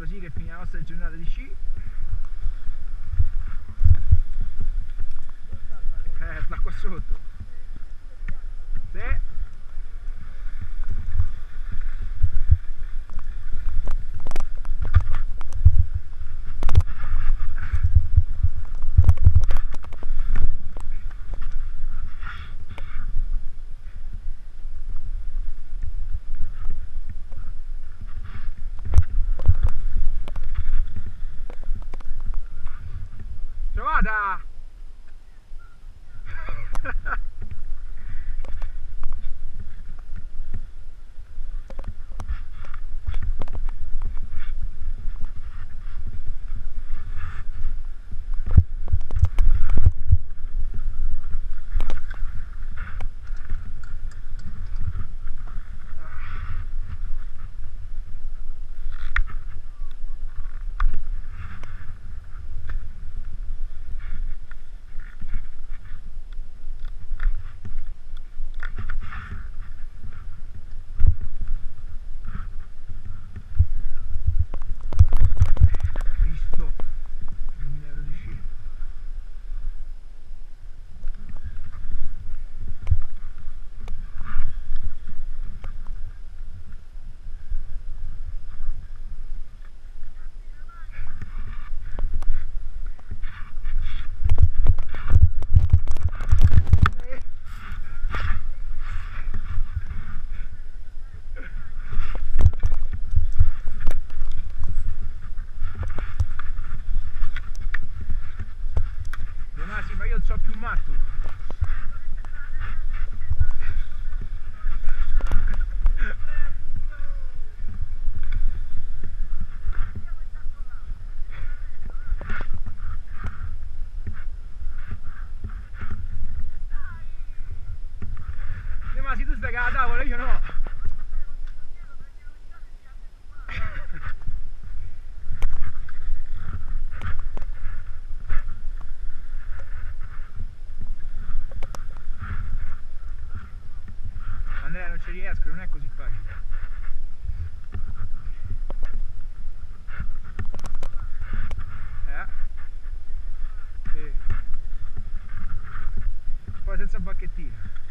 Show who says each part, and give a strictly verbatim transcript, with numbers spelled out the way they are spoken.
Speaker 1: così che finiamo la nostra giornata di sci. Eh, sta qua sotto. Sì. Trovata! Ma sì, ma io non so più matto. Ma sì, tu stai con la tavola, io no. Andrea, non ci riesco, non è così facile. Eh? Sì. Poi senza bacchettino.